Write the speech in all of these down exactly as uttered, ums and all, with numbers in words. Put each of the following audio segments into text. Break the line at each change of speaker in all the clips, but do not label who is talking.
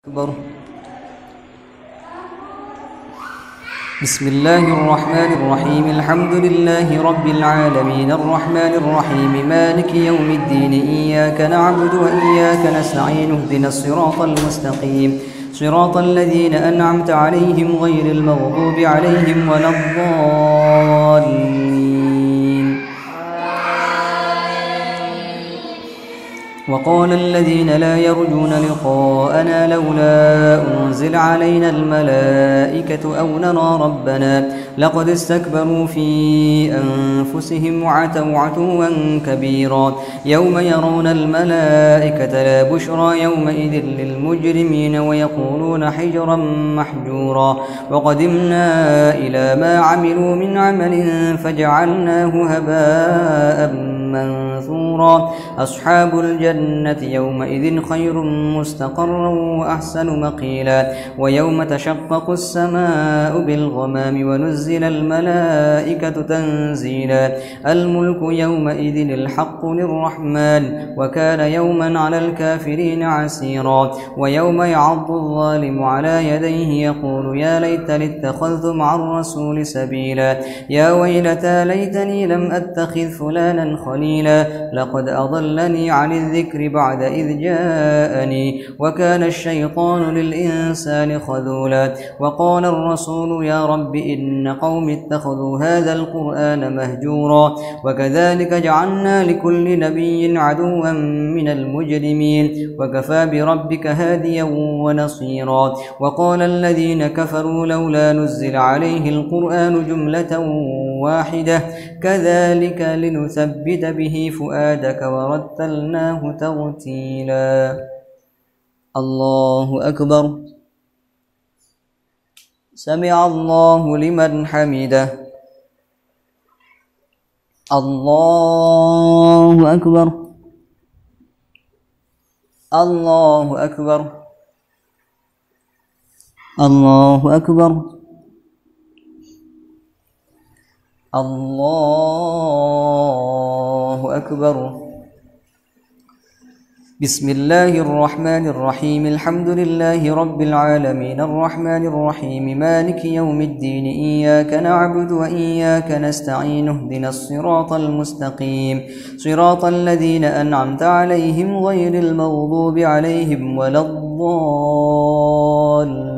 أكبر. بسم الله الرحمن الرحيم. الحمد لله رب العالمين الرحمن الرحيم مالك يوم الدين. إياك نعبد وإياك نستعين. اهدنا الصراط المستقيم صراط الذين أنعمت عليهم غير المغضوب عليهم ولا الضالين. وقال الذين لا يرجون لقاءنا لولا أنزل علينا الملائكة أو نرى ربنا لقد استكبروا في أنفسهم وعتوا عتوا كبيرا. يوم يرون الملائكة لا بشرى يومئذ للمجرمين ويقولون حجرا محجورا. وقدمنا إلى ما عملوا من عمل فجعلناه هباء منثورا. أصحاب الجنة يومئذ خير مستقرا وأحسن مقيلا. ويوم تشقق السماء بالغمام ونزل الملائكة تنزيلا. الملك يومئذ الحق للرحمن وكان يوما على الكافرين عسيرا. ويوم يعض الظالم على يديه يقول يا ليتني اتخذت مع الرسول سبيلا. يا ويلتى ليتني لم أتخذ فلانا خليلا لقد أضلني عن الذكر بعد إذ جاءني وكان الشيطان للإنسان خذولا. وقال الرسول يا رب إن قوم اتخذوا هذا القرآن مهجورا. وكذلك جعلنا لكل نبي عدوا من المجرمين وكفى بربك هاديا ونصيرا. وقال الذين كفروا لولا نزل عليه القرآن جملة واحدة كذلك لنثبت به فؤادك ورتلناه ترتيلا. الله أكبر. سمع الله لمن حمده. الله أكبر. الله أكبر. الله أكبر. الله أكبر. بسم الله الرحمن الرحيم. الحمد لله رب العالمين الرحمن الرحيم مالك يوم الدين. إياك نعبد وإياك نستعين. اهدنا الصراط المستقيم صراط الذين أنعمت عليهم غير المغضوب عليهم ولا الضالين.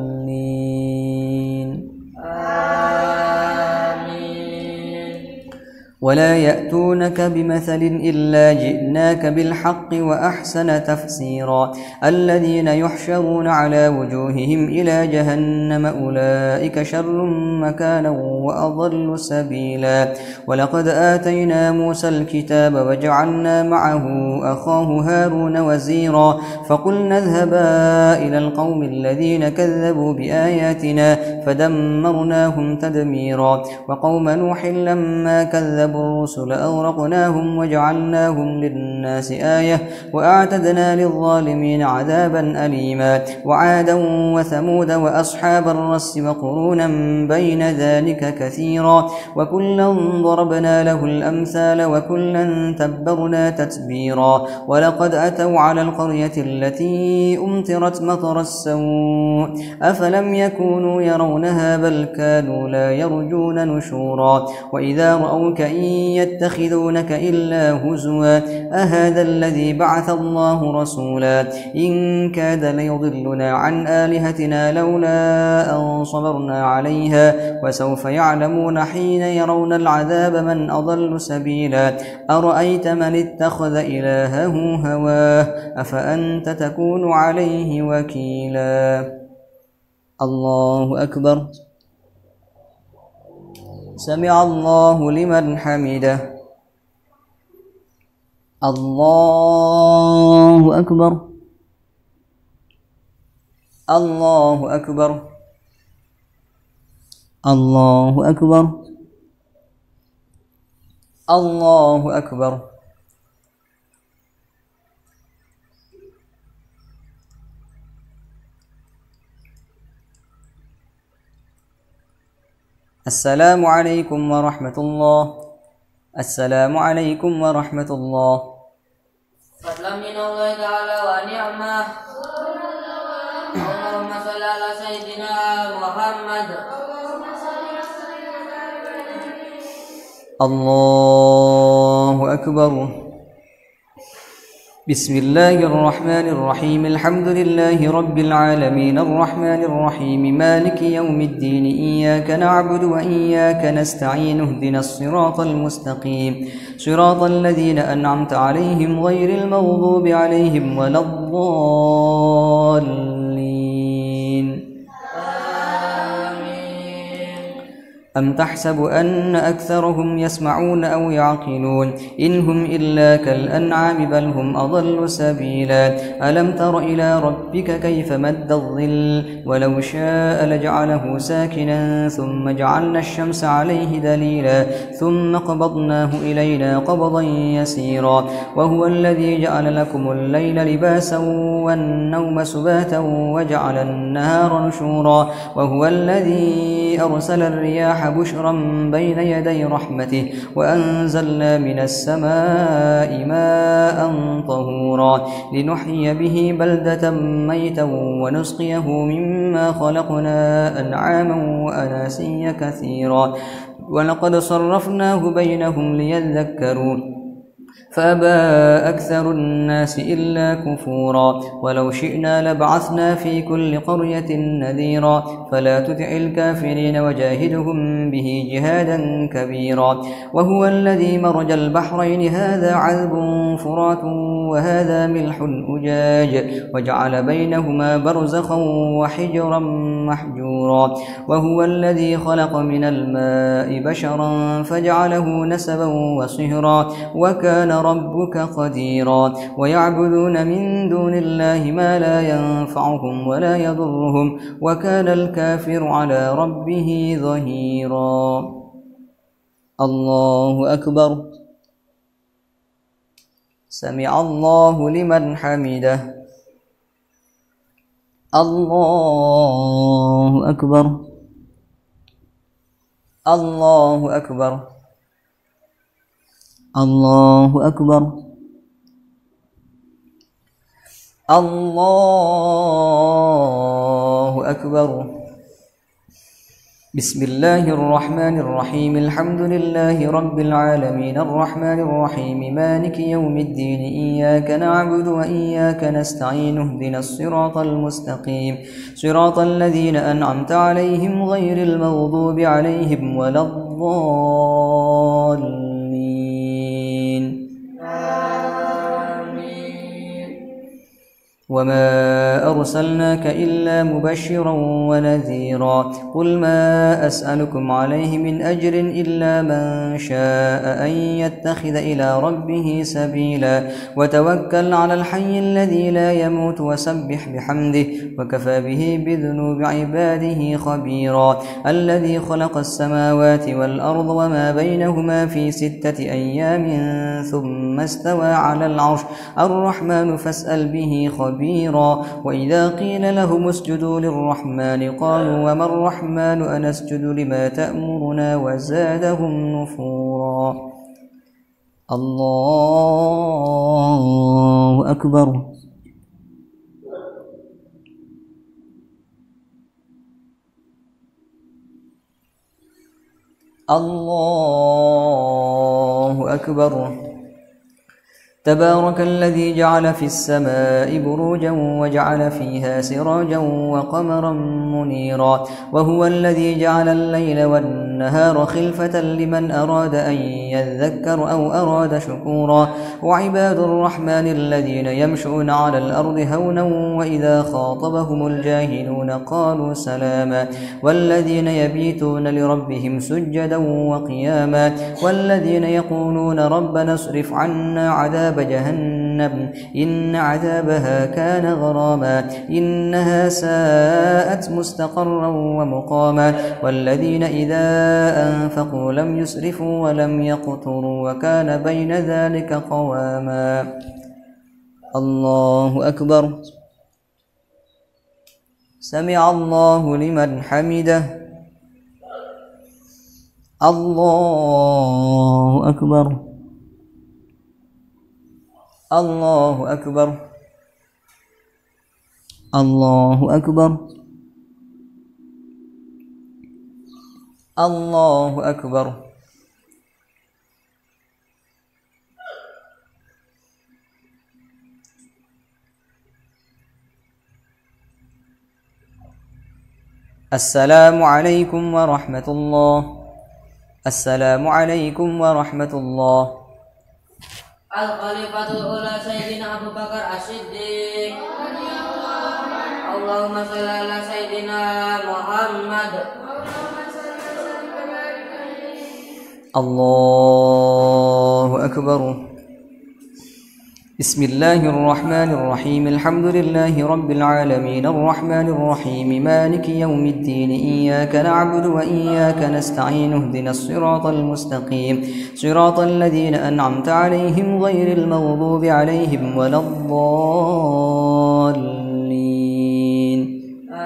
ولا يأتونك بمثل إلا جئناك بالحق وأحسن تفسيرا. الذين يحشرون على وجوههم إلى جهنم أولئك شر مكانا وأضل سبيلا. ولقد آتينا موسى الكتاب وجعلنا معه أخاه هارون وزيرا. فقلنا اذهبا إلى القوم الذين كذبوا بآياتنا فدمرناهم تدميرا. وقوم نوح لما كذبوا الرسل أغرقناهم وجعلناهم للناس آية وأعتدنا للظالمين عذابا أليما. وعادا وثمود وأصحاب الرس وقرونا بين ذلك كثيرا. وكلا ضربنا له الأمثال وكلا تبرنا تتبيرا. ولقد أتوا على القرية التي أمطرت مطر السوء أفلم يكونوا يرونها بل كانوا لا يرجون نشورا. وإذا رأوك إن يتخذونك إلا هزوا أهذا الذي بعث الله رسولا. إن كاد ليضلنا عن آلهتنا لولا أن صبرنا عليها وسوف يعلمون حين يرون العذاب من أضل سبيلا. أرأيت من اتخذ إلهه هواه أفأنت تكون عليه وكيلا. الله أكبر. سمع الله لمن حمده. الله أكبر. الله أكبر. الله أكبر. الله أكبر. السلام عليكم ورحمة الله. السلام عليكم ورحمة الله.
فضلا من الله تعالى ونعمه. اللهم صل على سيدنا محمد.
الله أكبر. بسم الله الرحمن الرحيم. الحمد لله رب العالمين الرحمن الرحيم مالك يوم الدين إياك نعبد وإياك نستعين اهدنا الصراط المستقيم صراط الذين أنعمت عليهم غير المغضوب عليهم ولا الضالين. أم تحسب أن أكثرهم يسمعون أو يعقلون إن هم إلا كالأنعام بل هم أضل سبيلا. ألم تر إلى ربك كيف مد الظل ولو شاء لجعله ساكنا ثم جعلنا الشمس عليه دليلا ثم قبضناه إلينا قبضا يسيرا. وهو الذي جعل لكم الليل لباسا والنوم سباتا وجعل النهار نشورا. وهو الذي أرسل الرياح بشرا بين يدي رحمته وأنزلنا من السماء ماء طهورا لنحيي به بلدة ميتا ونسقيه مما خلقنا أنعاما وأناسيا كثيرا. ولقد صرفناه بينهم ليذكروا فأبى أكثر الناس إلا كفورا. ولو شئنا لبعثنا في كل قرية نذيرا فلا تطع الكافرين وجاهدهم به جهادا كبيرا. وهو الذي مرج البحرين هذا عذب فرات وهذا ملح أجاج وجعل بينهما برزخا وحجرا محجورا. وهو الذي خلق من الماء بشرا فجعله نسبا وصهرا وكان ربك قديرا. ويعبدون من دون الله ما لا ينفعهم ولا يضرهم وكان الكافر على ربه ظهيرا. الله أكبر. سمع الله لمن حمده. الله أكبر. الله أكبر. الله أكبر. الله أكبر. بسم الله الرحمن الرحيم. الحمد لله رب العالمين الرحمن الرحيم مالك يوم الدين إياك نعبد وإياك نستعين اهدنا الصراط المستقيم صراط الذين أنعمت عليهم غير المغضوب عليهم ولا الضالين. وما أرسلناك إلا مبشرا ونذيرا. قل ما أسألكم عليه من أجر إلا من شاء أن يتخذ إلى ربه سبيلا. وتوكل على الحي الذي لا يموت وسبح بحمده وكفى به بذنوب عباده خبيرا. الذي خلق السماوات والأرض وما بينهما في ستة أيام ثم استوى على العرش الرحمن فاسأل به خبيرا. وإذا قيل لهم اسجدوا للرحمن قالوا وما الرحمن أنسجد لما تأمرنا وزادهم نفورا. الله أكبر. الله أكبر. تبارك الذي جعل في السماء بروجا وجعل فيها سراجا وقمرا منيرا. وهو الذي جعل الليل والنهار خلفة لمن أراد أن يذكر أو أراد شكورا. وعباد الرحمن الذين يمشون على الأرض هونا وإذا خاطبهم الجاهلون قالوا سلاما. والذين يبيتون لربهم سجدا وقياما. والذين يقولون ربنا اصرف عنا عذاب جهنم إن عذابها كان غراما إنها ساءت مستقرا ومقاما. والذين إذا أنفقوا لم يسرفوا ولم يقتروا وكان بين ذلك قواما. الله أكبر. سمع الله لمن حمده. الله أكبر. الله أكبر. الله أكبر الله أكبر. السلام عليكم ورحمة الله. السلام عليكم ورحمة الله.
الخليفة الأولى سيدنا أبو بكر الصديق. اللهم صل على سيدنا محمد.
الله أكبر. بسم الله الرحمن الرحيم. الحمد لله رب العالمين الرحمن الرحيم مالك يوم الدين إياك نعبد وإياك نستعين اهدنا الصراط المستقيم صراط الذين أنعمت عليهم غير المغضوب عليهم ولا الضالين.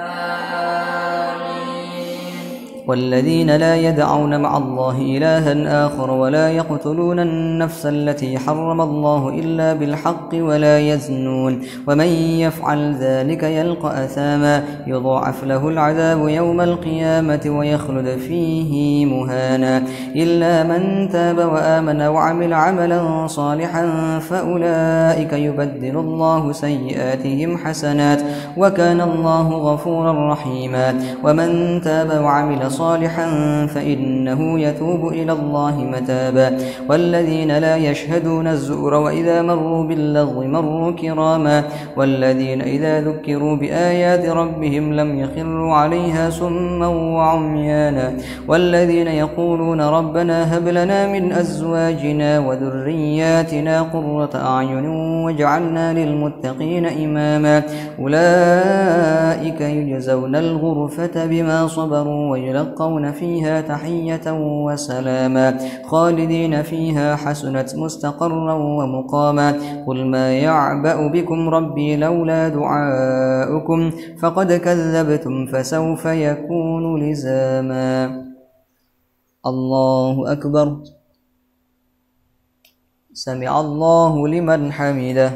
والذين لا يدعون مع الله إلها آخر ولا يقتلون النفس التي حرم الله إلا بالحق ولا يزنون ومن يفعل ذلك يلقى أثاما يضاعف له العذاب يوم القيامة ويخلد فيه مهانا إلا من تاب وآمن وعمل عملا صالحا فأولئك يبدل الله سيئاتهم حسنات وكان الله غفورا رحيما ومن تاب وعمل صالحا فإنه يتوب إلى الله متابا والذين لا يشهدون الزور وإذا مروا باللغو مروا كراما والذين إذا ذكروا بآيات ربهم لم يخروا عليها سما وعميانا والذين يقولون ربنا هب لنا من أزواجنا وذرياتنا قرة أعين واجعلنا للمتقين إماما أولئك يجزون الغرفة بما صبروا ويلقون فيها تحية وسلاما خالدين فيها حسنت مستقرا ومقاما قل ما يعبأ بكم ربي لولا دعاؤكم فقد كذبتم فسوف يكون لزاما. الله أكبر. سمع الله لمن حمده.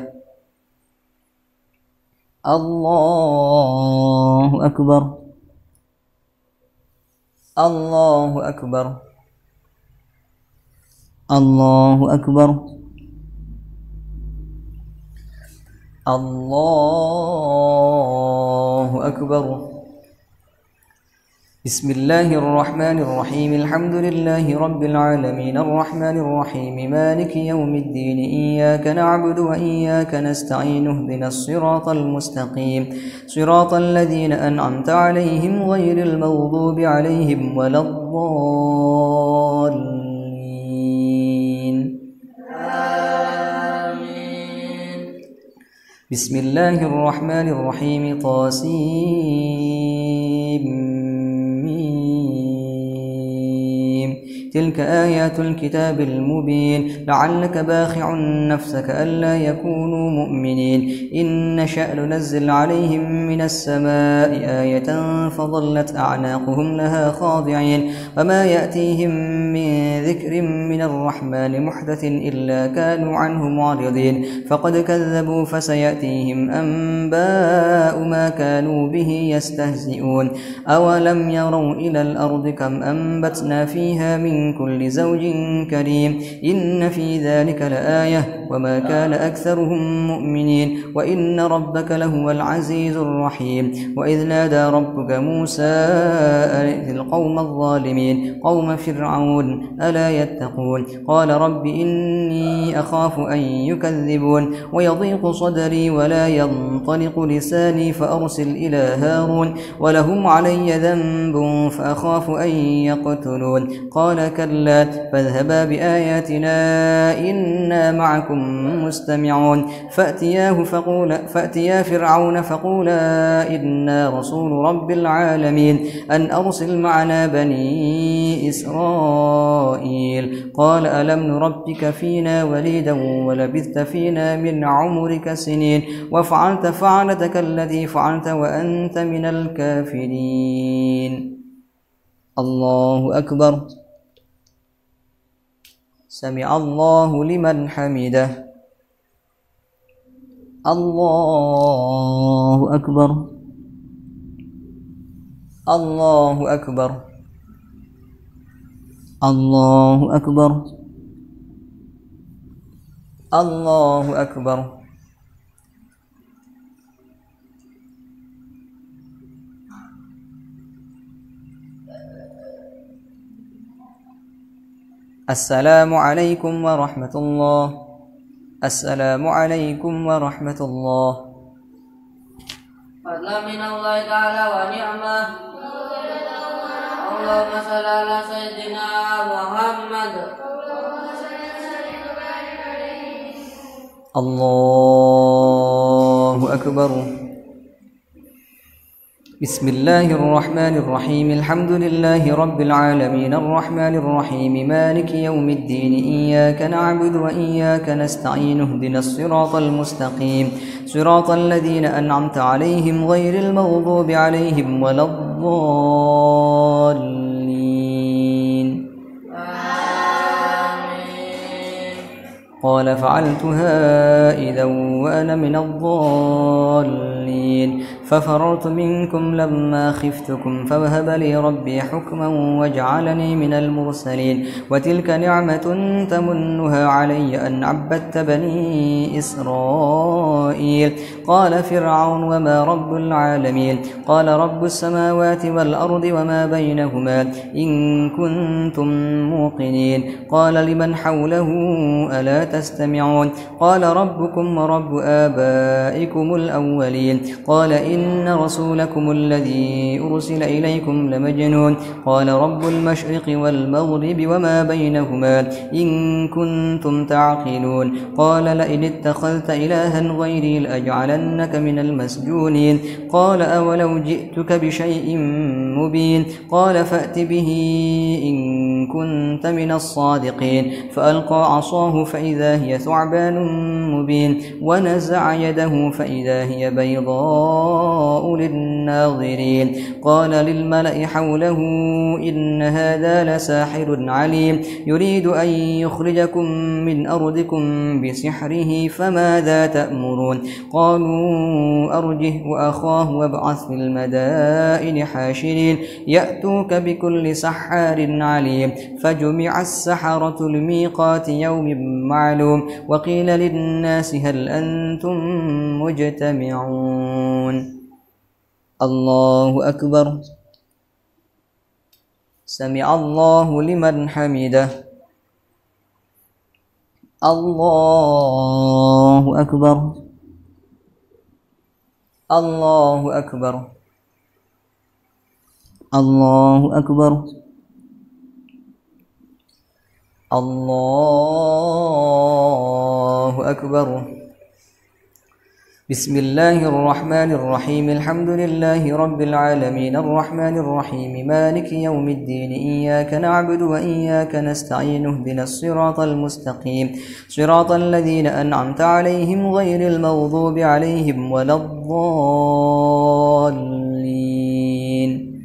الله أكبر. الله أكبر. الله أكبر. الله أكبر. بسم الله الرحمن الرحيم. الحمد لله رب العالمين الرحمن الرحيم مالك يوم الدين إياك نعبد وإياك نستعين اهدنا الصراط المستقيم صراط الذين أنعمت عليهم غير المغضوب عليهم ولا الضالين. آمين. بسم الله الرحمن الرحيم طاسيم تلك آيات الكتاب المبين لعلك باخع نفسك ألا يكونوا مؤمنين إن نشأ ننزل عليهم من السماء آية فظلت أعناقهم لها خاضعين وما يأتيهم من ذكر من الرحمن محدث إلا كانوا عنه معرضين فقد كذبوا فسيأتيهم أنباء ما كانوا به يستهزئون أولم يروا إلى الأرض كم أنبتنا فيها من كل زوج كريم إن في ذلك لآية وما كان أكثرهم مؤمنين وإن ربك لهو العزيز الرحيم وإذ نادى ربك موسى أن ائت القوم الظالمين قوم فرعون ألا يتقون قال رب إني أخاف أن يكذبون ويضيق صدري ولا ينطلق لساني فأرسل إلى هارون ولهم علي ذنب فأخاف أن يقتلون قال كلا فاذهبا بآياتنا إنا معكم مستمعون فأتياه فقولا فأتيا فرعون فقولا إنا رسول رب العالمين أن أرسل معنا بني إسرائيل قال ألم نربك فينا وليدا ولبثت فينا من عمرك سنين وفعلت فعلتك التي فعلت وأنت من الكافرين. الله أكبر. سمع الله لمن حمده. الله أكبر الله أكبر الله أكبر الله أكبر. السلام عليكم ورحمة الله. السلام عليكم ورحمة الله.
فضلا من الله تعالى ونعمة. اللهم صل على سيدنا محمد.
الله أكبر. بسم الله الرحمن الرحيم. الحمد لله رب العالمين الرحمن الرحيم مالك يوم الدين إياك نعبد وإياك نستعين اهدنا الصراط المستقيم صراط الذين أنعمت عليهم غير المغضوب عليهم ولا الضالين.
آمين.
قال فعلتها إذا وأنا من الضالين ففررت منكم لما خفتكم فوهب لي ربي حكما وجعلني من المرسلين وتلك نعمة تمنها علي أن عبدت بني إسرائيل. قال فرعون وما رب العالمين قال رب السماوات والأرض وما بينهما إن كنتم موقنين. قال لمن حوله ألا تستمعون قال ربكم ورب آبائكم الأولين. قال إن رسولكم الذي أرسل إليكم لمجنون. قال رب المشرق والمغرب وما بينهما إن كنتم تعقلون. قال لئن اتخذت إلها غيري لأجعلنك من المسجونين. قال أولو جئتك بشيء مبين قال فأت به إن كنت من الصادقين. فألقى عصاه فإذا هي ثعبان مبين ونزع يده فإذا هي بيضاء للناظرين. قال للملأ حوله إن هذا لساحر عليم يريد أن يخرجكم من أرضكم بسحره فماذا تأمرون. قالوا أرجه وأخاه وابعث في المدائن حاشرين يأتوك بكل سحار عليم. فجمع السحرة لميقات يوم معلوم وقيل للناس هل أنتم مجتمعون. الله أكبر. سمع الله لمن حمده. الله أكبر. الله أكبر. الله أكبر. الله أكبر. بسم الله الرحمن الرحيم. الحمد لله رب العالمين الرحمن الرحيم مالك يوم الدين إياك نعبد وإياك نستعين اهدنا الصراط المستقيم صراط الذين أنعمت عليهم غير المغضوب عليهم ولا الضالين.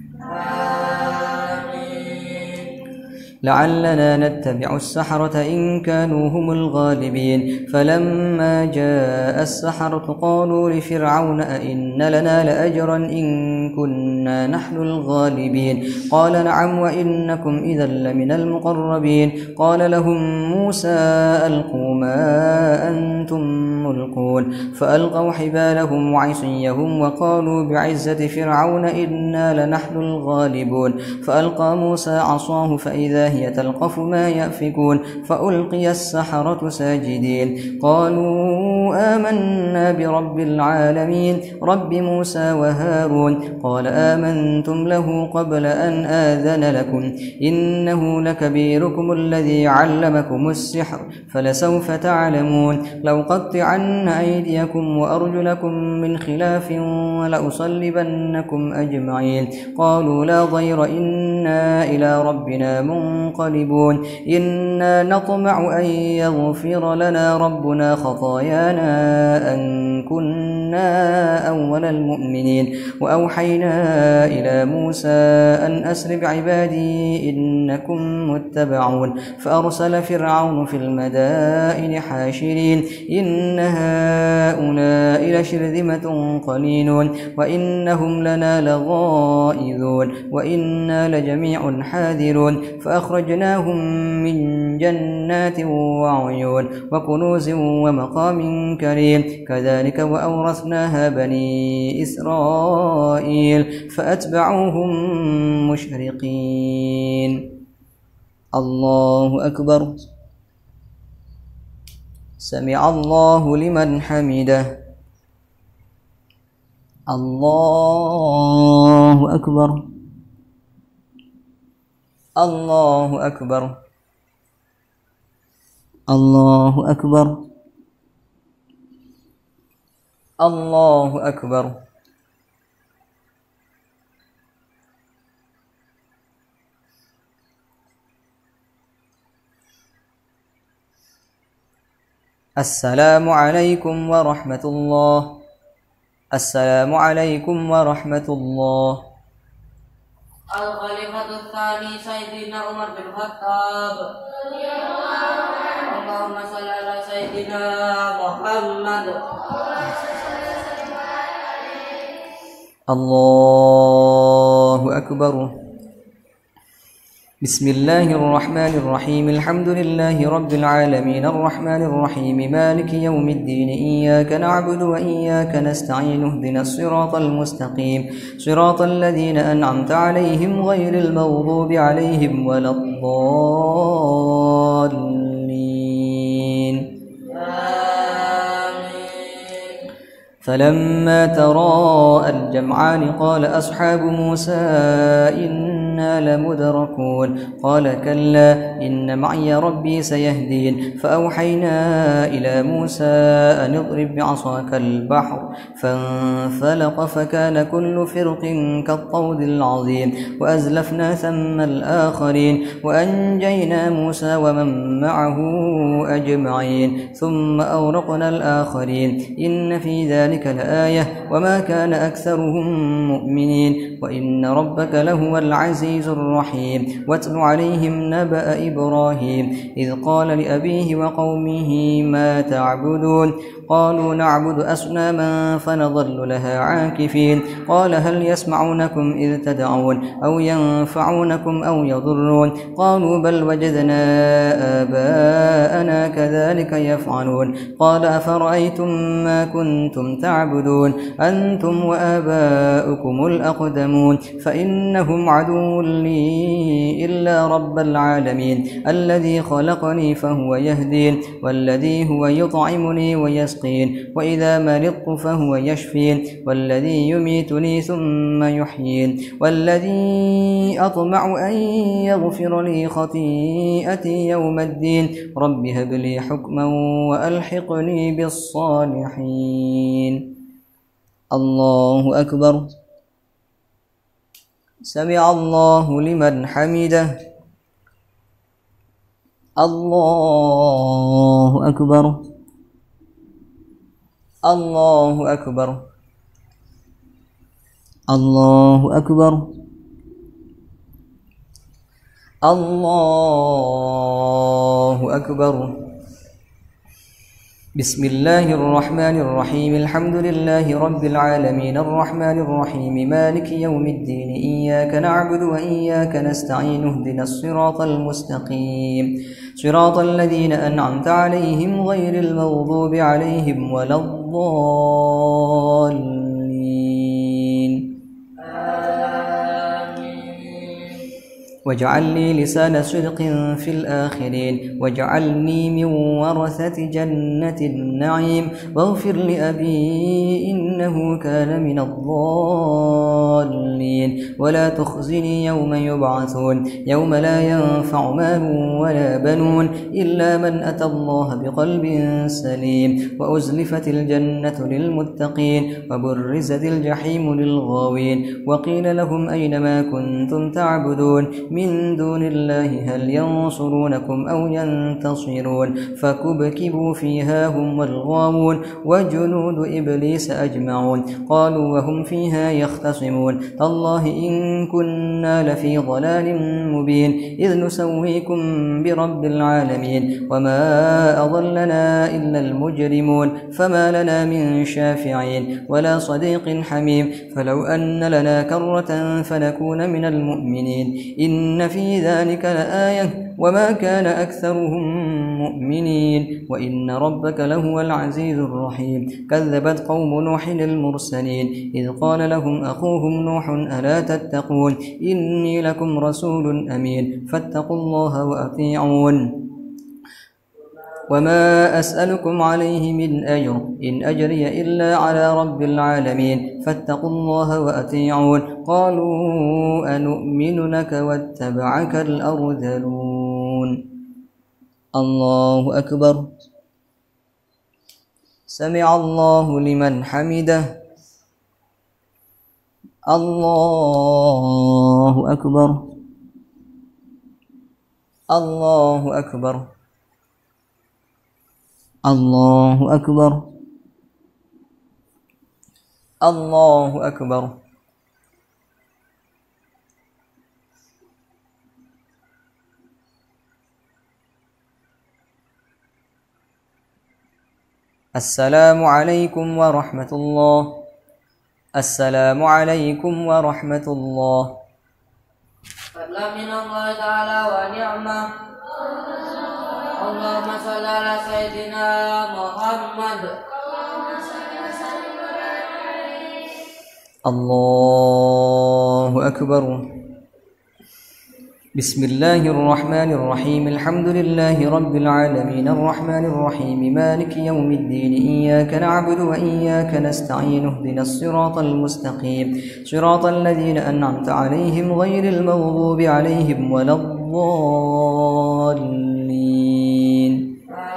لعلنا نتبع السحرة إن كانوا هم الغالبين. فلما جاء السحرة قالوا لفرعون أئن لنا لأجرا إن كنا نحن الغالبين. قال نعم وإنكم إذا لمن المقربين. قال لهم موسى ألقوا ما أنتم ملقون. فألقوا حبالهم وعصيهم وقالوا بعزة فرعون إنا لنحن الغالبون. فألقى موسى عصاه فإذا هي تلقف ما يأفكون. فألقي السحرة ساجدين قالوا آمنا برب العالمين رب موسى وهارون. قال آمنتم له قبل أن آذن لكم إنه لكبيركم الذي علمكم السحر فلسوف تعلمون. لأقطعن أيديكم وأرجلكم من خلاف ولأصلبنكم أجمعين. قالوا لا ضير إنا إلى ربنا منقلبون. إنا نطمع أن يغفر لنا ربنا خطايانا أن كنا كنا أول المؤمنين وأوحينا إلى موسى أن أسر بعبادي إنكم متبعون فأرسل فرعون في المدائن حاشرين إن هؤلاء لشرذمة قليلون وإنهم لنا لغائظون وإنا لجميع حاذرون فأخرجناهم من جنات وعيون وكنوز ومقام كريم كذلك وأورثناها بني إسرائيل فأتبعوهم مشرقين. الله أكبر. سمع الله لمن حمده. الله أكبر. الله أكبر. الله أكبر. الله أكبر. السلام عليكم ورحمة الله. السلام عليكم ورحمة الله.
الخليفة الثاني سيدنا عمر بن الخطاب. اللهم صل على سيدنا محمد.
الله أكبر. بسم الله الرحمن الرحيم الحمد لله رب العالمين الرحمن الرحيم مالك يوم الدين إياك نعبد وإياك نستعين اهدنا الصراط المستقيم صراط الذين أنعمت عليهم غير المغضوب عليهم ولا الضالين. فلما تراءى الجمعان قال أصحاب موسى إنا لمدركون قال كلا إن معي ربي سيهدين فأوحينا إلى موسى أن اضرب بعصاك البحر فانفلق فكان كل فرق كالطود العظيم وأزلفنا ثم الآخرين وأنجينا موسى ومن معه أجمعين ثم أورقنا الآخرين إن في ذلك لآية وما كان أكثرهم مؤمنين وإن ربك لهو العزيز الرحيم. واتل عليهم نبأ إبراهيم إذ قال لأبيه وقومه ما تعبدون قالوا نعبد أصناما فنظل لها عاكفين قال هل يسمعونكم إذ تدعون أو ينفعونكم أو يضرون قالوا بل وجدنا آباءنا كذلك يفعلون قال أفرأيتم ما كنتم تعبدون أنتم وآباؤكم الأقدمون فإنهم عدو لي إلا رب العالمين الذي خلقني فهو يهدين والذي هو يطعمني ويسقين وإذا مرضت فهو يشفين والذي يميتني ثم يحيين والذي أطمع أن يغفر لي خطيئتي يوم الدين رب هب لي حكما وألحقني بالصالحين. الله أكبر. سمع الله لمن حمده. الله أكبر. الله أكبر. الله أكبر. الله أكبر. بسم الله الرحمن الرحيم الحمد لله رب العالمين الرحمن الرحيم مالك يوم الدين إياك نعبد وإياك نستعين اهدنا الصراط المستقيم صراط الذين أنعمت عليهم غير المغضوب عليهم ولا الضالين. واجعل لي لسان صدق في الآخرين واجعلني من ورثة جنة النعيم واغفر لأبي إنه كان من الضالين ولا تخزني يوم يبعثون يوم لا ينفع مال ولا بنون إلا من أتى الله بقلب سليم وأزلفت الجنة للمتقين وبرزت الجحيم للغاوين وقيل لهم أين ما كنتم تعبدون من دون الله هل ينصرونكم أو ينتصرون فكبكبوا فيها هم والغاوون وجنود إبليس أجمعون قالوا وهم فيها يختصمون تالله إن كنا لفي ضلال مبين إذ نسويكم برب العالمين وما أضلنا إلا المجرمون فما لنا من شافعين ولا صديق حميم فلو أن لنا كرة فنكون من المؤمنين إن في ذلك لآية وما كان أكثرهم مؤمنين وإن ربك لهو العزيز الرحيم كذبت قوم نوح المرسلين إذ قال لهم أخوهم نوح ألا تتقون إني لكم رسول أمين فاتقوا الله وأطيعون وما أسألكم عليه من أجر إن أجري إلا على رب العالمين فاتقوا الله وأطيعون قالوا أنؤمن لك واتبعك الأرذلون الله أكبر سمع الله لمن حمده الله أكبر الله أكبر الله أكبر الله أكبر السلام عليكم ورحمة الله السلام عليكم ورحمة الله
فضلا من الله تعالى ونعمة اللهم صل على سيدنا محمد
الله أكبر بسم الله الرحمن الرحيم الحمد لله رب العالمين الرحمن الرحيم مالك يوم الدين إياك نعبد وإياك نستعين اهدنا الصراط المستقيم صراط الذين أنعمت عليهم غير المغضوب عليهم ولا الضالين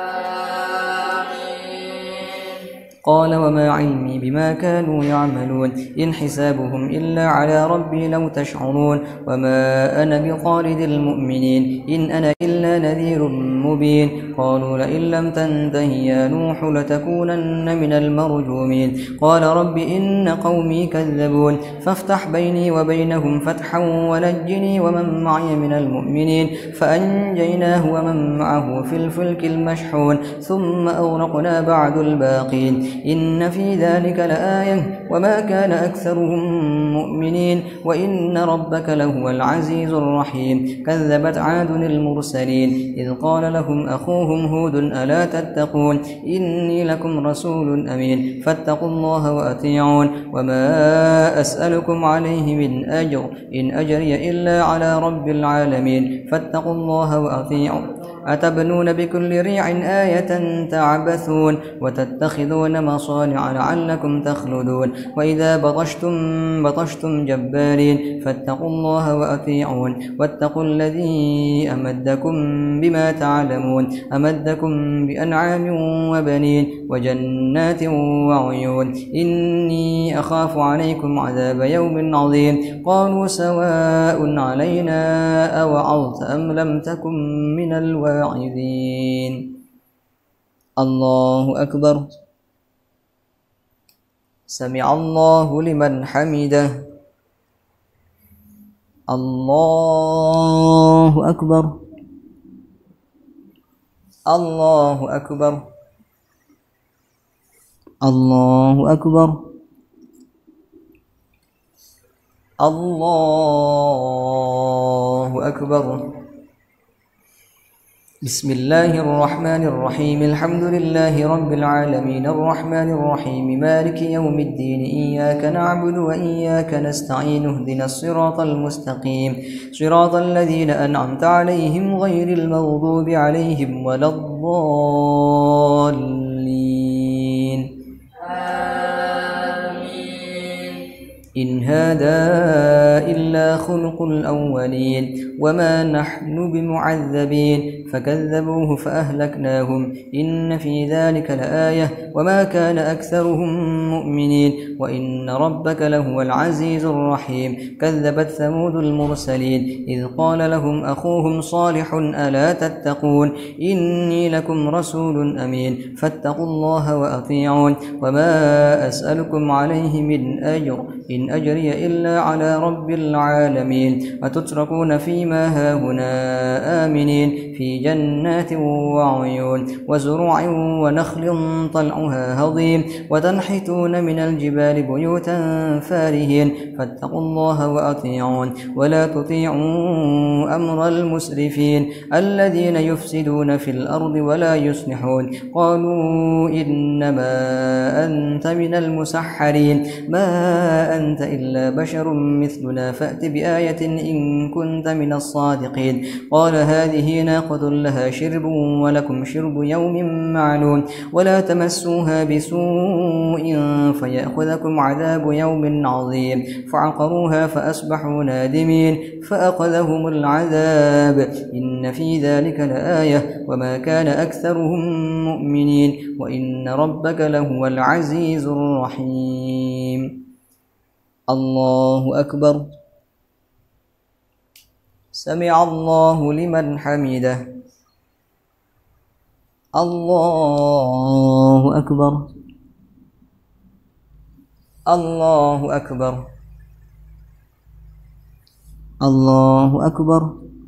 قال وما علمي بما كانوا يعملون إن حسابهم إلا على ربي لو تشعرون وما أنا بطارد المؤمنين إن أنا إلا نذير مبين قالوا لئن لم تنته يا نوح لتكونن من المرجومين قال رب إن قومي كذبون فافتح بيني وبينهم فتحا ونجني ومن معي من المؤمنين فأنجيناه ومن معه في الفلك المشحون ثم أغرقنا بعد الباقين إن في ذلك لآية وما كان أكثرهم مؤمنين وإن ربك لهو العزيز الرحيم كذبت عاد المرسلين إذ قال لهم أخوهم هود ألا تتقون إني لكم رسول أمين فاتقوا الله وأطيعون وما أسألكم عليه من أجر إن أجري إلا على رب العالمين فاتقوا الله وأطيعون أتبنون بكل ريع آية تعبثون وتتخذون مصانع لعلكم تخلدون وإذا بطشتم بطشتم جبارين فاتقوا الله وأطيعون واتقوا الذي أمدكم بما تعلمون أمدكم بأنعام وبنين وجنات وعيون إني أخاف عليكم عذاب يوم عظيم قالوا سواء علينا أوعظت أم لم تكن من الواعظين الله أكبر سمع الله لمن حمده الله أكبر الله أكبر الله أكبر الله أكبر بسم الله الرحمن الرحيم الحمد لله رب العالمين الرحمن الرحيم مالك يوم الدين إياك نعبد وإياك نستعين اهدنا الصراط المستقيم صراط الذين أنعمت عليهم غير المغضوب عليهم ولا الضالين إن إن هذا إلا خلق الأولين وما نحن بمعذبين فكذبوه فأهلكناهم إن في ذلك لآية وما كان أكثرهم مؤمنين وإن ربك لهو العزيز الرحيم كذبت ثمود المرسلين إذ قال لهم أخوهم صالح ألا تتقون إني لكم رسول أمين فاتقوا الله وأطيعون وما أسألكم عليه من أجر إن أجري إلا على رب العالمين وتتركون فيما هاهنا آمنين في جنات وعيون وزروع ونخل طلعها هضيم وتنحتون من الجبال بيوتا فارهين فاتقوا الله وأطيعون ولا تطيعوا أمر المسرفين الذين يفسدون في الأرض ولا يصلحون قالوا إنما أنت من المسحرين ما أنت إلا بشر مثلنا فأت بآية إن كنت من الصادقين قال هذه ناقة لها شرب ولكم شرب يوم معلوم ولا تمسوها بسوء فيأخذكم عذاب يوم عظيم فعقروها فأصبحوا نادمين فأخذهم العذاب إن في ذلك لآية وما كان أكثرهم مؤمنين وإن ربك لهو العزيز الرحيم الله أكبر سمع الله لمن حمده الله أكبر الله أكبر الله أكبر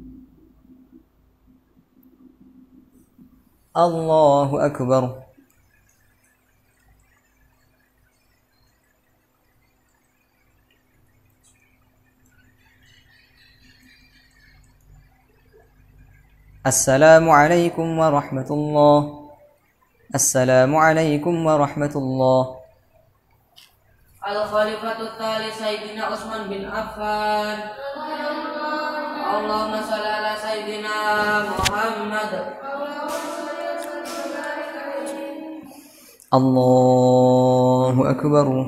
الله أكبر السلام عليكم ورحمة الله السلام عليكم ورحمة الله
الخليفة الثالث سيدنا عثمان بن عفان اللهم صل على سيدنا محمد
الله أكبر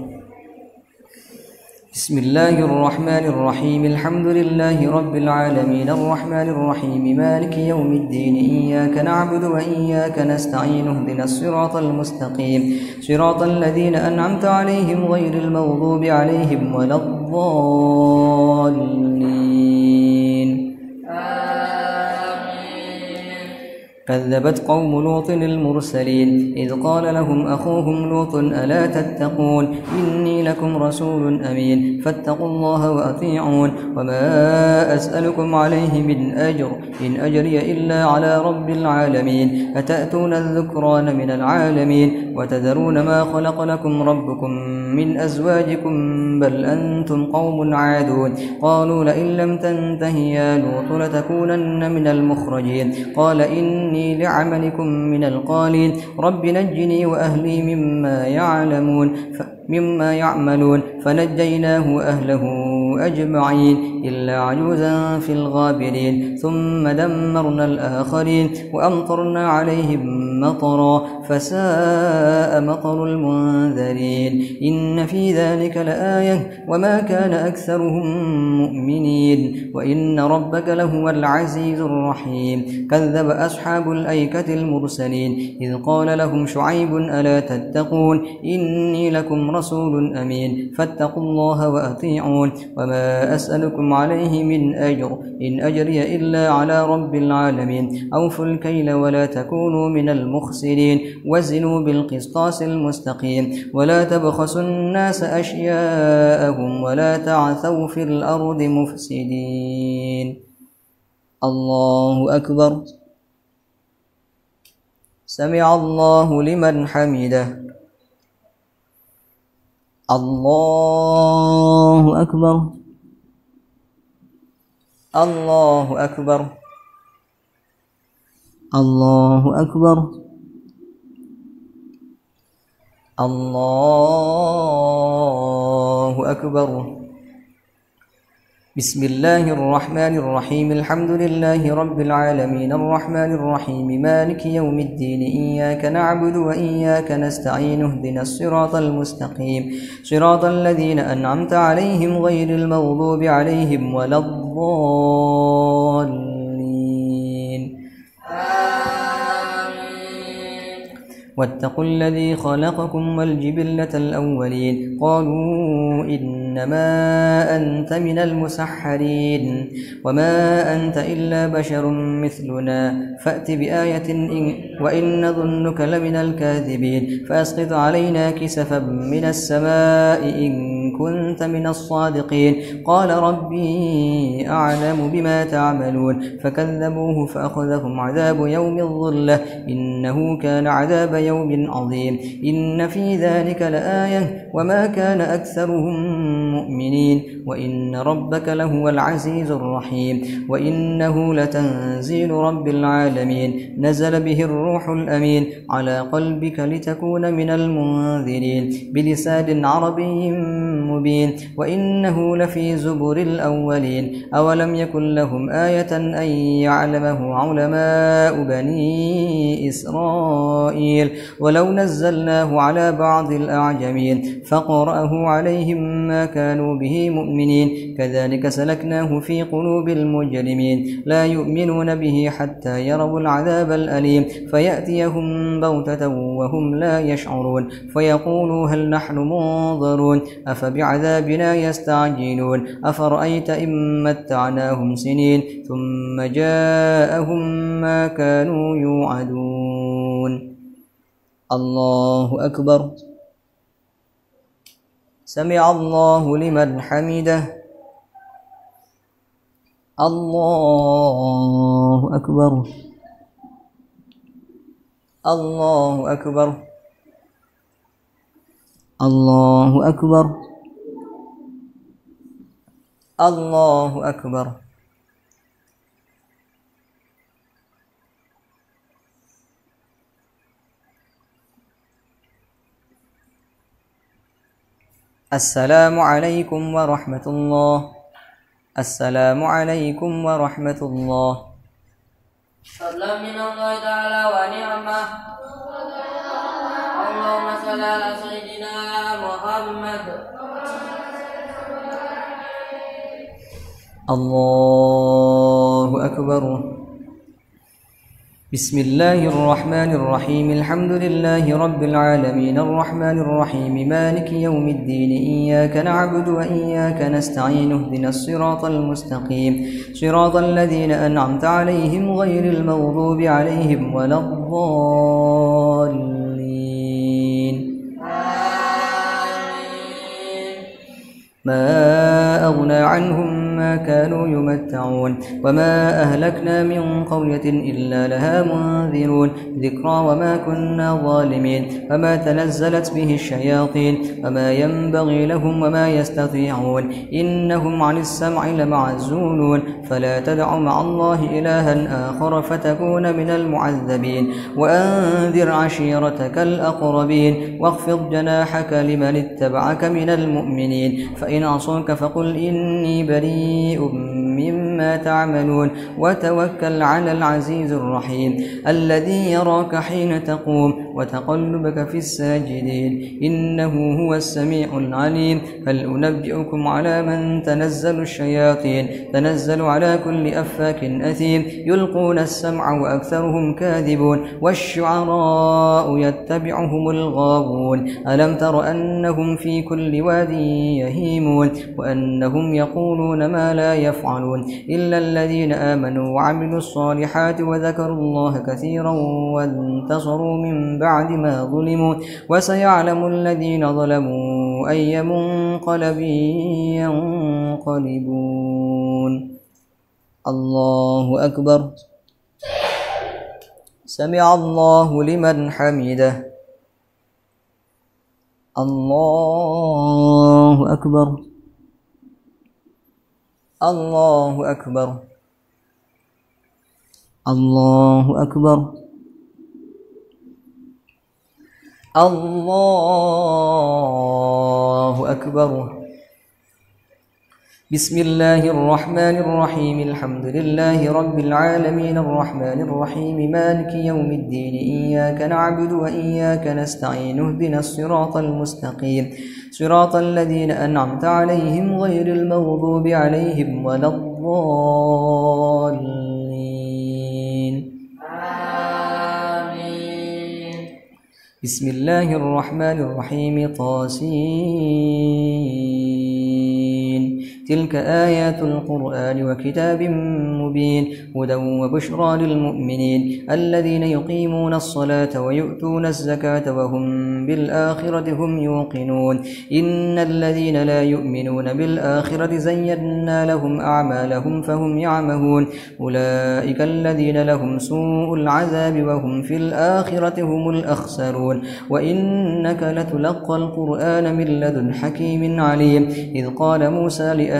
بسم الله الرحمن الرحيم الحمد لله رب العالمين الرحمن الرحيم مالك يوم الدين إياك نعبد وإياك نستعين اهدنا الصراط المستقيم صراط الذين أنعمت عليهم غير المغضوب عليهم ولا الضالين كذبت قوم لوط المرسلين إذ قال لهم أخوهم لوط ألا تتقون إني لكم رسول أمين فاتقوا الله وأطيعون وما أسألكم عليه من أجر إن أجري إلا على رب العالمين أتأتون الذكران من العالمين وتذرون ما خلق لكم ربكم من أزواجكم بل أنتم قوم عادون قالوا لئن لم تنته يا لوط لتكونن من المخرجين قال إني لعملكم من القالين رب نجني وأهلي مما يعلمون مما يعملون فنجيناه وأهله أجمعين إلا عجوزا في الغابرين ثم دمرنا الآخرين وأمطرنا عليهم مطرا فساء مطر المنذرين إن في ذلك لآية وما كان أكثرهم مؤمنين وإن ربك لهو العزيز الرحيم كذب أصحاب الأيكة المرسلين إذ قال لهم شعيب ألا تتقون إني لكم رسول أمين فاتقوا الله وأطيعون وما أسألكم عليه من أجر إن أجري إلا على رب العالمين أوفوا الكيل ولا تكونوا من المخسرين وزنوا بالقسطاس المستقيم ولا تبخسوا الناس أشياءهم ولا تعثوا في الأرض مفسدين الله أكبر سمع الله لمن حمده الله أكبر الله أكبر الله أكبر الله أكبر بسم الله الرحمن الرحيم الحمد لله رب العالمين الرحمن الرحيم مالك يوم الدين إياك نعبد وإياك نستعين اهدنا الصراط المستقيم صراط الذين أنعمت عليهم غير المغضوب عليهم ولا الضالين واتقوا الذي خلقكم والجبلة الأولين قالوا إنما أنت من المسحرين وما أنت إلا بشر مثلنا فأت بآية إن وإن نظنك لمن الكاذبين فأسقط علينا كسفا من السماء إن كنت من الصادقين قال ربي أعلم بما تعملون فكذبوه فأخذهم عذاب يوم الظلة إنه كان عذاب يوم عظيم إن في ذلك لآية وما كان أكثرهم مؤمنين وإن ربك لهو العزيز الرحيم وإنه لتنزيل رب العالمين نزل به الروح الأمين على قلبك لتكون من المنذرين بلسان عربي مبين وإنه لفي زبر الأولين أولم يكن لهم آية أن يعلمه علماء بني إسرائيل ولو نزلناه على بعض الأعجمين فقرأه عليهم ما كانوا به مؤمنين كذلك سلكناه في قلوب المجرمين لا يؤمنون به حتى يروا العذاب الأليم فيأتيهم بغتة وهم لا يشعرون فيقولوا هل نحن منظرون أفبعذابنا يستعجلون أفرأيت إن متعناهم سنين ثم جاءهم ما كانوا يوعدون الله أكبر سمع الله لمن حمده الله أكبر الله أكبر الله أكبر الله أكبر السلام عليكم ورحمة الله السلام عليكم ورحمة الله
فضلا من الله تعالى ونعمة اللهم صل على سيدنا محمد
الله أكبر بسم الله الرحمن الرحيم الحمد لله رب العالمين الرحمن الرحيم مالك يوم الدين إياك نعبد وإياك نستعين اهدنا الصراط المستقيم صراط الذين أنعمت عليهم غير المغضوب عليهم ولا الضالين ما أغنى عنهم ما كانوا يمتعون وما أهلكنا من قرية إلا لها منذرون ذكرى وما كنا ظالمين وما تنزلت به الشياطين وما ينبغي لهم وما يستطيعون إنهم عن السمع لمعزولون فلا تدع مع الله إلها آخر فتكون من المعذبين وأنذر عشيرتك الأقربين واخفض جناحك لمن اتبعك من المؤمنين فإن عصوك فقل إني بريء مما تعملون وتوكل على العزيز الرحيم الذي يراك حين تقوم وتقلبك في الساجدين إنه هو السميع العليم هل أنبئكم على من تنزل الشياطين تنزل على كل أفاك أثيم يلقون السمع وأكثرهم كاذبون والشعراء يتبعهم الغاوون ألم تر أنهم في كل واد يهيمون وأنهم يقولون ما لا يفعلون إلا الذين آمنوا وعملوا الصالحات وذكروا الله كثيرا وانتصروا من بعد ما ظلموا وسيعلم الذين ظلموا أي منقلب ينقلبون الله أكبر سمع الله لمن حمده الله أكبر الله أكبر الله أكبر الله أكبر بسم الله الرحمن الرحيم الحمد لله رب العالمين الرحمن الرحيم مالك يوم الدين إياك نعبد وإياك نستعين اهدنا الصراط المستقيم صراط الذين أنعمت عليهم غير المغضوب عليهم ولا الضالين
آمين.
بسم الله الرحمن الرحيم طاسين تلك آيات القرآن وكتاب مبين هدى وبشرى للمؤمنين الذين يقيمون الصلاة ويؤتون الزكاة وهم بالآخرة هم يوقنون إن الذين لا يؤمنون بالآخرة زينا لهم أعمالهم فهم يعمهون أولئك الذين لهم سوء العذاب وهم في الآخرة هم الأخسرون وإنك لتلقى القرآن من لدن حكيم عليم إذ قال موسى لأهله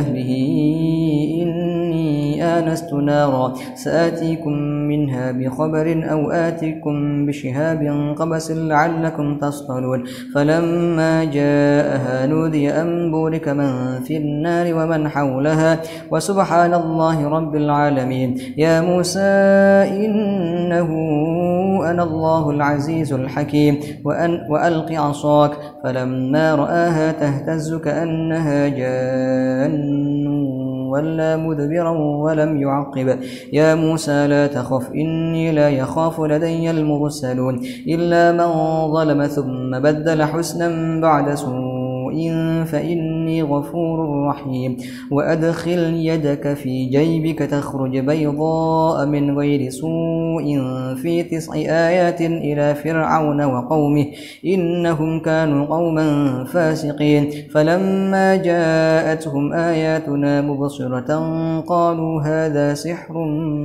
إني آنست نارا سآتيكم منها بخبر أو آتيكم بشهاب قبس لعلكم تصطلون فلما جاءها نودي أن بورك من في النار ومن حولها وسبحان الله رب العالمين يا موسى إنه أنا الله العزيز الحكيم وأن وألق عصاك فلما رآها تهتز كأنها جان ولا مدبرا ولم يعقب يا موسى لا تخف إني لا يخاف لدي المرسلون إلا من ظلم ثم بدل حسنا بعد سوء فإني غفور رحيم وأدخل يدك في جيبك تخرج بيضاء من غير سوء في تسع آيات إلى فرعون وقومه إنهم كانوا قوما فاسقين فلما جاءتهم آياتنا مبصرة قالوا هذا سحر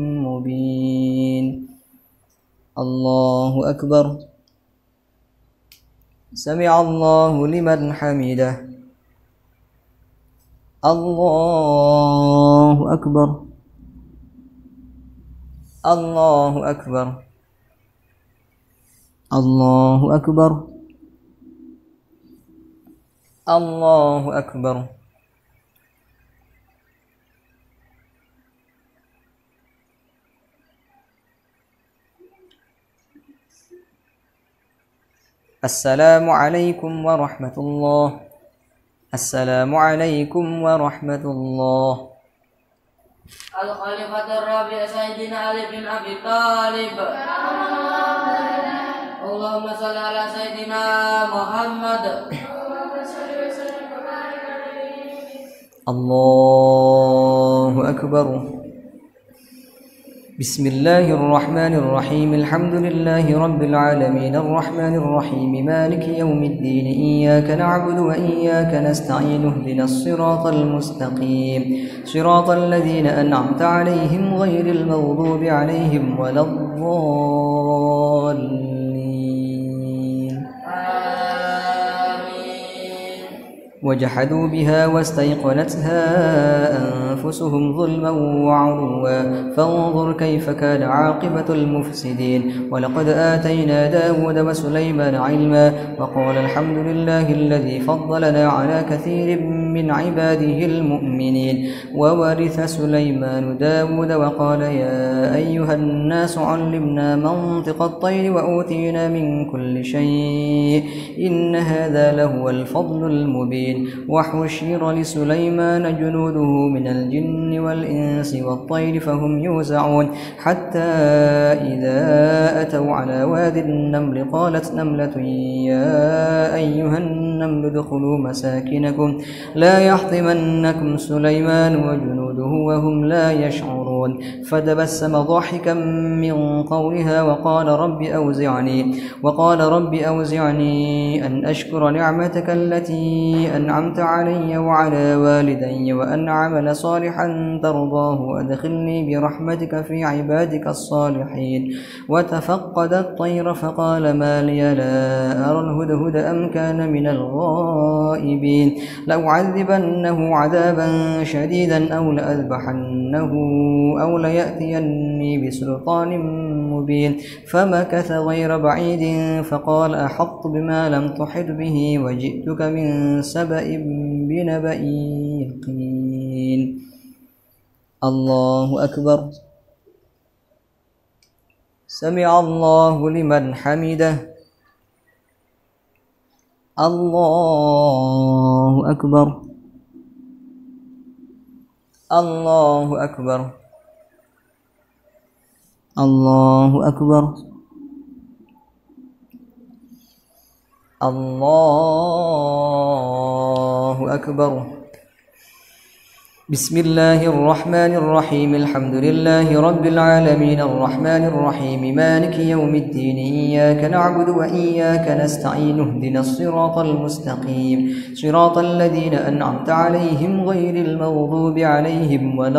مبين الله أكبر سمع الله لمن حمده الله أكبر الله أكبر الله أكبر الله أكبر السلام عليكم ورحمة الله السلام عليكم ورحمة الله.
الخليفة الرابع سيدنا علي بن أبي طالب. اللهم صل على سيدنا محمد.
الله أكبر. بسم الله الرحمن الرحيم الحمد لله رب العالمين الرحمن الرحيم مالك يوم الدين إياك نعبد وإياك نستعين اهدنا الصراط المستقيم صراط الذين أنعمت عليهم غير المغضوب عليهم ولا الضالين
آمين.
وجحدوا بها واستيقنتها أنفسهم ظلما وعلوا فانظر كيف كان عاقبة المفسدين ولقد آتينا داود وسليمان علما وقال الحمد لله الذي فضلنا على كثير من عباده المؤمنين وورث سليمان داود وقال يا أيها الناس علمنا منطق الطير وأوتينا من كل شيء إن هذا لهو الفضل المبين وحشر لسليمان جنوده من الجن والإنس والطير فهم يوزعون حتى إذا أتوا على واد النمل قالت نملة يا أيها النمل ادخلوا مساكنكم لا يحطمنكم سليمان وجنوده وهم لا يشعرون فتبسم ضاحكا من قولها وقال رب أوزعني وقال رب أوزعني أن أشكر نعمتك التي أنعمت علي وعلى والدي وأن أعمل صالحا ترضاه وأدخلني برحمتك في عبادك الصالحين وتفقد الطير فقال ما لي لا أرى الهدهد أم كان من الغائبين لأعذبنه عذابا شديدا أو لأذبحنه أو ليأتيني بسلطان مبين فمكث غير بعيد فقال أحط بما لم تحط به وجئتك من سبأ بنبأ يقين الله أكبر. سمع الله لمن حمده. الله أكبر. الله أكبر. الله أكبر. الله أكبر. بسم الله الرحمن الرحيم. الحمد لله رب العالمين الرحمن الرحيم مالك يوم الدين إياك نعبد وإياك نستعين اهدنا الصراط المستقيم صراط الذين أنعمت عليهم غير المغضوب عليهم ولا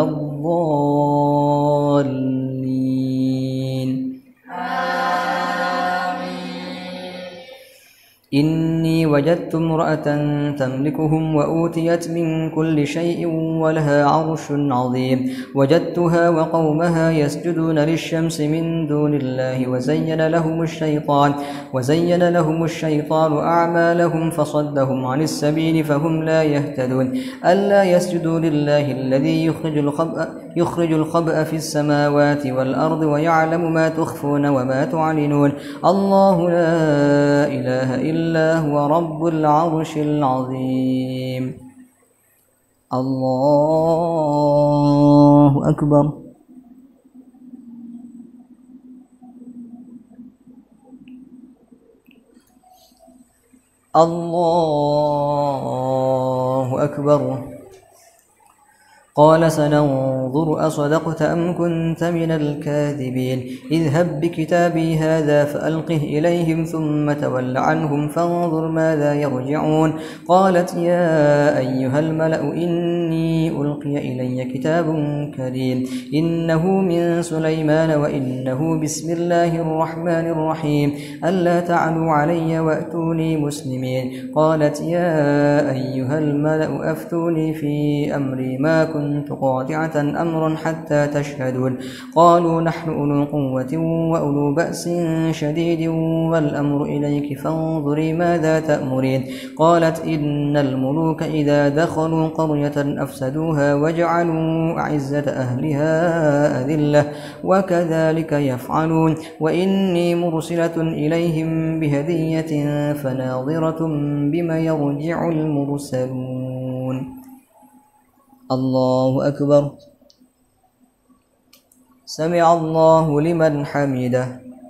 الضالين. إني وجدت امرأة تملكهم وأوتيت من كل شيء ولها عرش عظيم وجدتها وقومها يسجدون للشمس من دون الله وزين لهم الشيطان وزين لهم الشيطان أعمالهم فصدهم عن السبيل فهم لا يهتدون ألا يسجدوا لله الذي يخرج الخبأ, يخرج الخبأ في السماوات والأرض ويعلم ما تخفون وما تعلنون الله لا إله إلا إلا هو رب العرش العظيم. الله أكبر. الله أكبر. قال سننظر أصدقت أم كنت من الكاذبين اذهب بكتابي هذا فألقه إليهم ثم تول عنهم فانظر ماذا يرجعون قالت يا أيها الملأ إني ألقي إلي كتاب كريم إنه من سليمان وإنه بسم الله الرحمن الرحيم ألا تعلوا علي وأتوني مسلمين قالت يا أيها الملأ أفتوني في أمري ما كنت كنت قاطعة أمرا حتى تشهدون قالوا نحن أولو قوة وأولو بأس شديد والأمر إليك فانظري ماذا تأمرين قالت إن الملوك إذا دخلوا قرية أفسدوها وجعلوا أعزة أهلها أذلة وكذلك يفعلون وإني مرسلة إليهم بهدية فناظرة بما يرجع المرسلون. الله أكبر. سمع الله لمن حمده.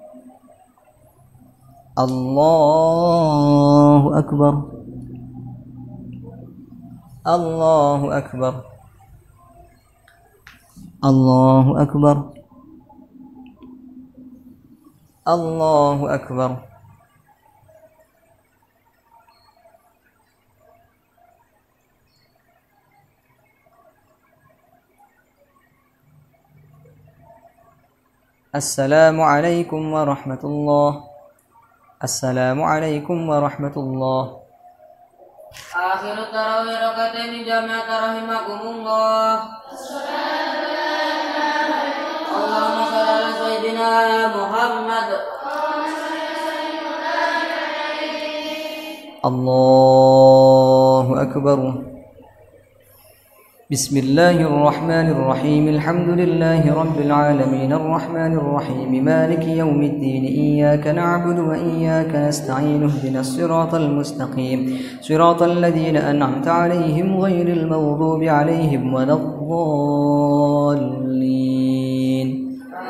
الله أكبر. الله أكبر. الله أكبر. الله أكبر. السلام عليكم ورحمة الله. السلام عليكم ورحمة الله.
آخر التراويح ركعتين جماعة رحمكم الله. اللهم صل على سيدنا محمد.
الله أكبر. بسم الله الرحمن الرحيم. الحمد لله رب العالمين الرحمن الرحيم مالك يوم الدين إياك نعبد وإياك نستعين اهدنا الصراط المستقيم صراط الذين أنعمت عليهم غير المغضوب عليهم ولا الضالين.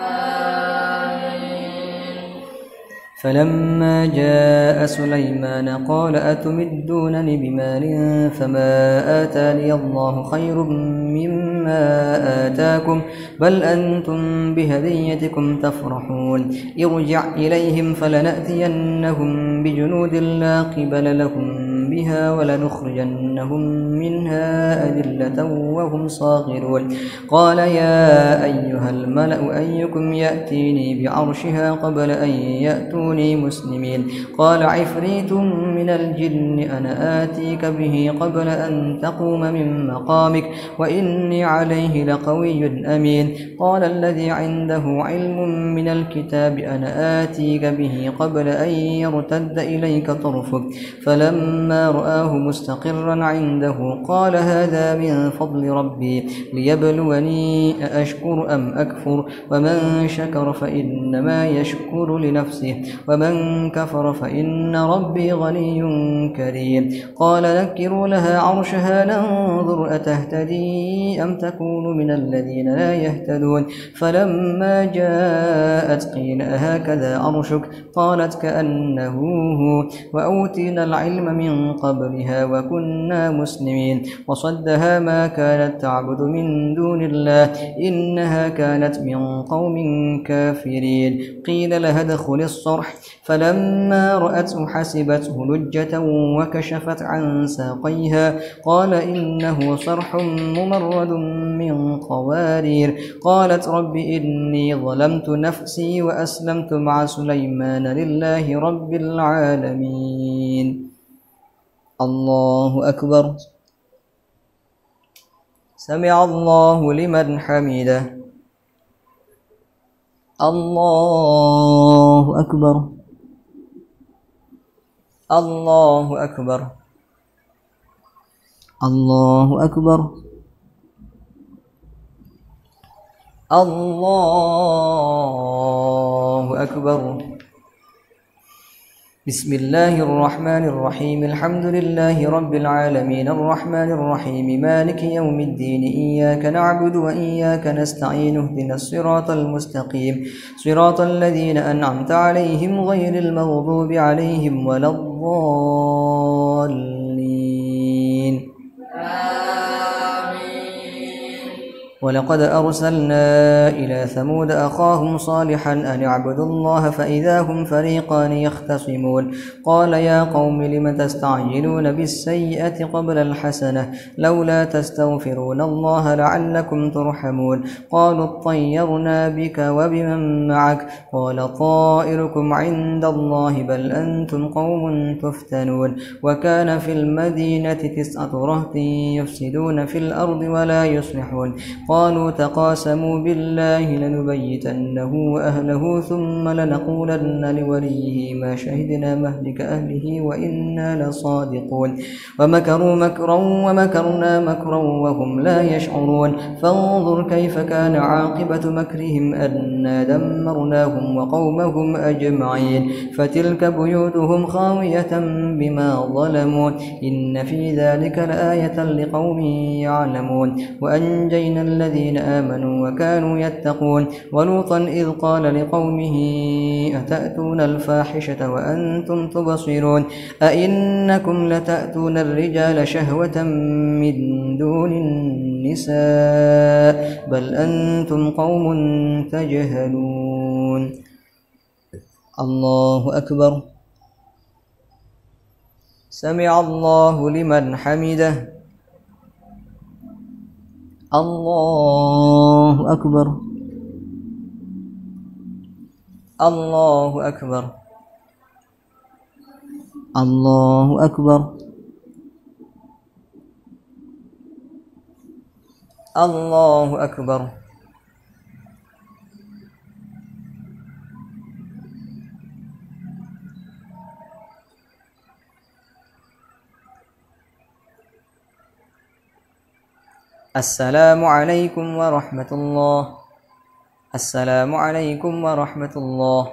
فلما جاء سليمان قال أتمدونني بمال فما آتاني الله خير مما آتاكم بل أنتم بهديتكم تفرحون ارجع إليهم فلنأتينهم بجنود لا قبل لهم بها ولنخرجنهم منها أذلة وهم صاغرون قال يا أيها الملأ أيكم يأتيني بعرشها قبل أن يأتوني مسلمين قال عفريت من الجن أنا آتيك به قبل أن تقوم من مقامك وإني عليه لقوي أمين قال الذي عنده علم من الكتاب أنا آتيك به قبل أن يرتد إليك طرفك فلما رآه مستقرا عنده قال هذا من فضل ربي ليبلوني أأشكر أم أكفر ومن شكر فإنما يشكر لنفسه ومن كفر فإن ربي غني كريم قال نكروا لها عرشها ننظر أتهتدي أم تكون من الذين لا يهتدون فلما جاءت قيل أهكذا عرشك قالت كأنه هو وأوتينا العلم من قبلها وكنا مسلمين وصدها ما كانت تعبد من دون الله إنها كانت من قوم كافرين قيل لها ادخل الصرح فلما رأته حسبته لجة وكشفت عن ساقيها قال إنه صرح ممرد من قوارير قالت رب إني ظلمت نفسي وأسلمت مع سليمان لله رب العالمين. الله أكبر. سمع الله لمن حمده. الله أكبر. الله أكبر. الله أكبر. الله أكبر. بسم الله الرحمن الرحيم الحمد لله رب العالمين الرحمن الرحيم مالك يوم الدين إياك نعبد وإياك نستعين اهدنا الصراط المستقيم صراط الذين أنعمت عليهم غير المغضوب عليهم ولا الضالين. ولقد أرسلنا إلى ثمود أخاهم صالحا أن اعبدوا الله فإذا هم فريقان يختصمون قال يا قوم لم تستعجلون بالسيئة قبل الحسنة لولا تستغفرون الله لعلكم ترحمون قالوا اطيرنا بك وبمن معك قال طائركم عند الله بل أنتم قوم تفتنون وكان في المدينة تسعة رهط يفسدون في الأرض ولا يصلحون قالوا تقاسموا بالله لنبيتنه وأهله ثم لنقولن لوليه ما شهدنا مهلك أهله وإنا لصادقون ومكروا مكرا ومكرنا مكرا وهم لا يشعرون فانظر كيف كان عاقبة مكرهم أنا دمرناهم وقومهم أجمعين فتلك بيوتهم خاوية بما ظلموا إن في ذلك لآية لقوم يعلمون وأنجينا الذين آمنوا وكانوا يتقون ولوطا إذ قال لقومه أتأتون الفاحشة وأنتم تبصرون أئنكم لتأتون الرجال شهوة من دون النساء بل أنتم قوم تجهلون. الله أكبر. سمع الله لمن حمده. الله أكبر. الله أكبر. الله أكبر. الله أكبر. السلام عليكم ورحمة الله. السلام عليكم ورحمة الله.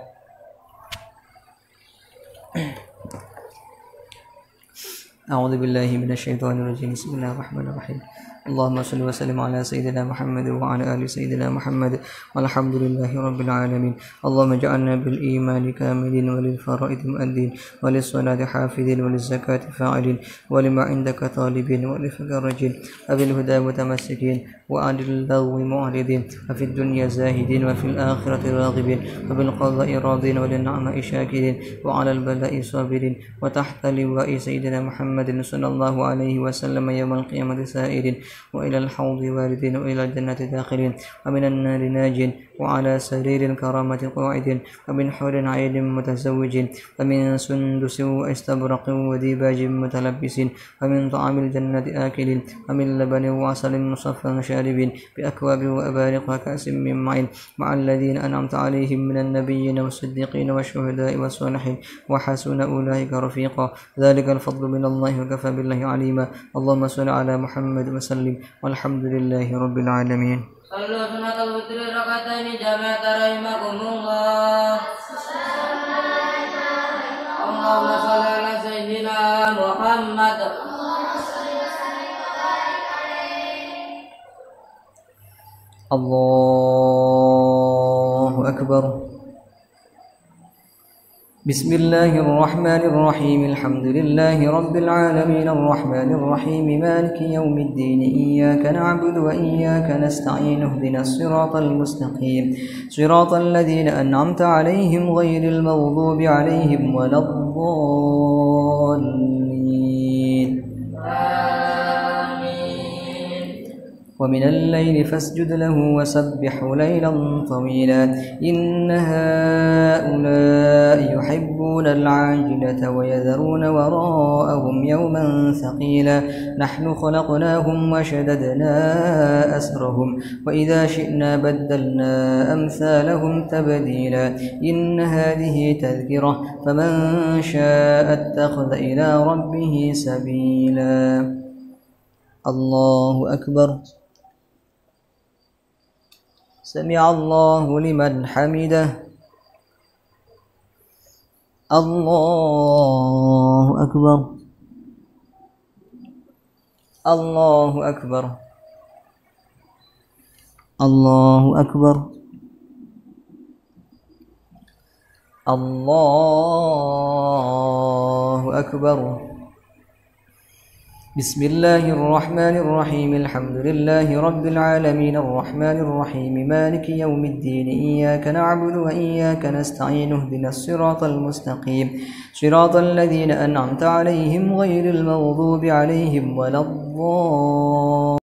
أعوذ بالله من الشيطان الرجيم. بسم الله الرحمن الرحيم. اللهم صل وسلم على سيدنا محمد وعلى آل سيدنا محمد والحمد لله رب العالمين. اللهم اجعلنا بالإيمان كاملين وللفرائض مؤدين وللصلاة حافظين وللزكاة فاعلين ولما عندك طالبين وللفقر رجين وبالهدى متمسكين وعن اللغو معرضين وفي الدنيا زاهدين وفي الآخرة راغبين وبالقضاء راضين وللنعماء شاكرين وعلى البلاء صابرين وتحت لواء سيدنا محمد صلى الله عليه وسلم يوم القيامة سائرين وإلى الحوض واردين وإلى الجنة داخلين ومن النار ناجين وعلى سرير الكرامة قاعد ومن حور عين متزوج ومن سندس واستبرق وديباج متلبس ومن طعام الجنة آكل ومن لبن وعسل مصفى شارب بأكواب وأبارق وكأس من معين مع الذين أنعمت عليهم من النبيين والصديقين والشهداء والصالحين وحسن أولئك رفيقا ذلك الفضل من الله وكفى بالله عليما اللهم صل على محمد وسلم والحمد لله رب العالمين.
صلوا سنة الوتر ركعتين جماعة رحمكم الله. اللهم صل على سيدنا محمد.
الله أكبر. بسم الله الرحمن الرحيم الحمد لله رب العالمين الرحمن الرحيم مالك يوم الدين إياك نعبد وإياك نستعين اهدنا الصراط المستقيم صراط الذين أنعمت عليهم غير المغضوب عليهم ولا الضالين ومن الليل فاسجد له وسبحه ليلا طويلا إن هؤلاء يحبون العاجلة ويذرون وراءهم يوما ثقيلا نحن خلقناهم وشددنا أسرهم وإذا شئنا بدلنا أمثالهم تبديلا إن هذه تذكرة فمن شاء اتخذ إلى ربه سبيلا. الله أكبر. سمع الله لمن حمده. الله أكبر. الله أكبر. الله أكبر. الله أكبر. بسم الله الرحمن الرحيم الحمد لله رب العالمين الرحمن الرحيم مالك يوم الدين إياك نعبد وإياك نستعين اهدنا الصراط المستقيم صراط الذين أنعمت عليهم غير المغضوب عليهم ولا الضالين.